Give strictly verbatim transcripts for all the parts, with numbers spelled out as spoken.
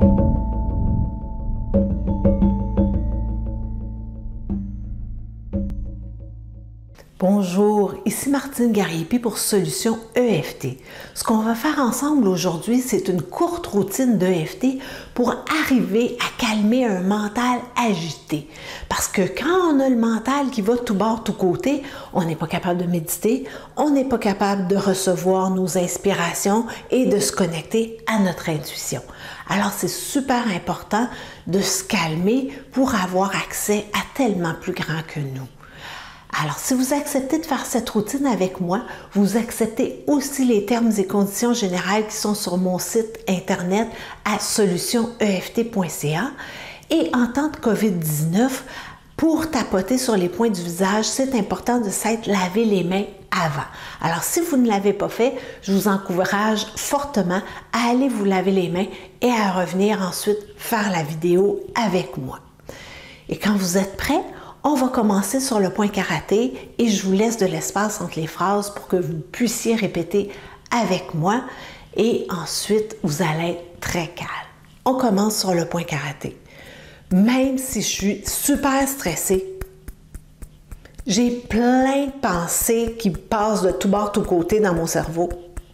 Bonjour, ici Martine Gariepi pour Solutions E F T. Ce qu'on va faire ensemble aujourd'hui, c'est une courte routine d'E F T pour arriver à calmer un mental agité. Parce que quand on a le mental qui va tout bord, tout côté, on n'est pas capable de méditer, on n'est pas capable de recevoir nos inspirations et de se connecter à notre intuition. Alors c'est super important de se calmer pour avoir accès à tellement plus grand que nous. Alors, si vous acceptez de faire cette routine avec moi, vous acceptez aussi les termes et conditions générales qui sont sur mon site internet à solutions E F T point C A. Et en temps de COVID dix-neuf, pour tapoter sur les points du visage, c'est important de s'être lavé les mains avant. Alors, si vous ne l'avez pas fait, je vous encourage fortement à aller vous laver les mains et à revenir ensuite faire la vidéo avec moi. Et quand vous êtes prêts, on va commencer sur le point karaté et je vous laisse de l'espace entre les phrases pour que vous puissiez répéter avec moi et ensuite vous allez être très calme. On commence sur le point karaté. Même si je suis super stressée, j'ai plein de pensées qui passent de tout bord, tout côté dans mon cerveau.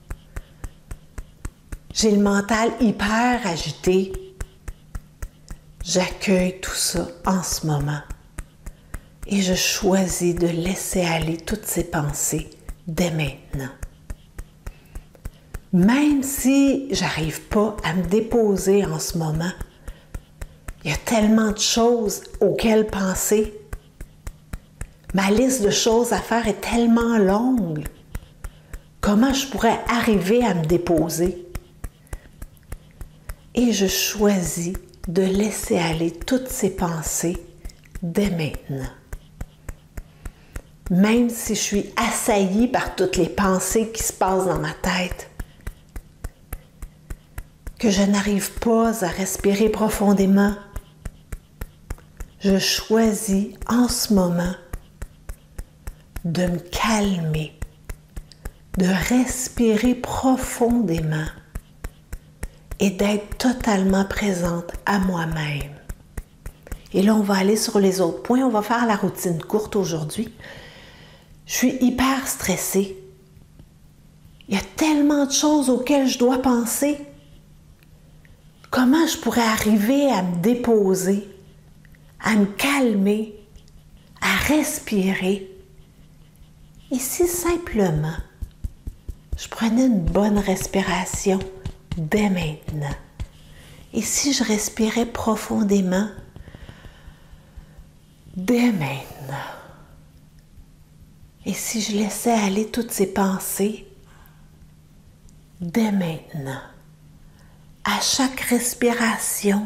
J'ai le mental hyper agité. J'accueille tout ça en ce moment. Et je choisis de laisser aller toutes ces pensées dès maintenant. Même si j'arrive pas à me déposer en ce moment, il y a tellement de choses auxquelles penser. Ma liste de choses à faire est tellement longue. Comment je pourrais arriver à me déposer? Et je choisis de laisser aller toutes ces pensées dès maintenant. Même si je suis assaillie par toutes les pensées qui se passent dans ma tête, que je n'arrive pas à respirer profondément, je choisis en ce moment de me calmer, de respirer profondément et d'être totalement présente à moi-même. Et là, on va aller sur les autres points. On va faire la routine courte aujourd'hui. Je suis hyper stressée. Il y a tellement de choses auxquelles je dois penser. Comment je pourrais arriver à me déposer, à me calmer, à respirer? Et si simplement, je prenais une bonne respiration dès maintenant? Et si je respirais profondément dès maintenant? Et si je laissais aller toutes ces pensées dès maintenant, à chaque respiration,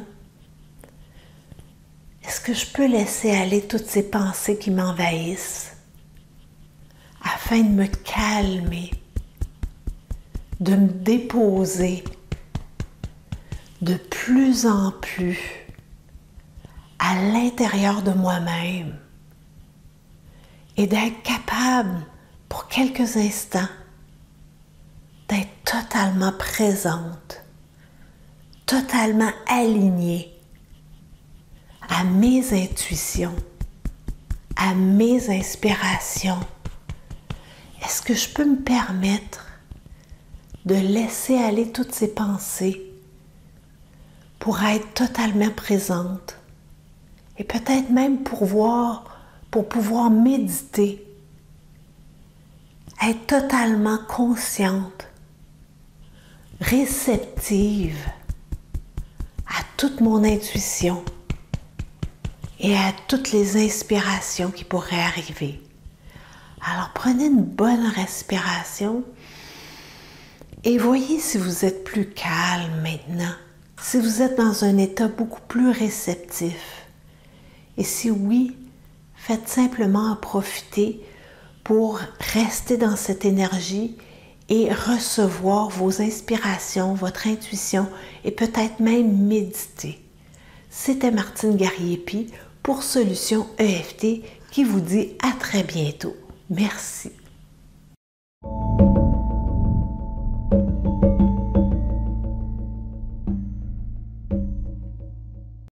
est-ce que je peux laisser aller toutes ces pensées qui m'envahissent afin de me calmer, de me déposer de plus en plus à l'intérieur de moi-même? Et d'être capable, pour quelques instants, d'être totalement présente, totalement alignée à mes intuitions, à mes inspirations. Est-ce que je peux me permettre de laisser aller toutes ces pensées pour être totalement présente et peut-être même pour voir pour pouvoir méditer, être totalement consciente, réceptive à toute mon intuition et à toutes les inspirations qui pourraient arriver. Alors prenez une bonne respiration et voyez si vous êtes plus calme maintenant, si vous êtes dans un état beaucoup plus réceptif. Et si oui, faites simplement en profiter pour rester dans cette énergie et recevoir vos inspirations, votre intuition et peut-être même méditer. C'était Martine Gariepi pour Solutions E F T qui vous dit à très bientôt. Merci.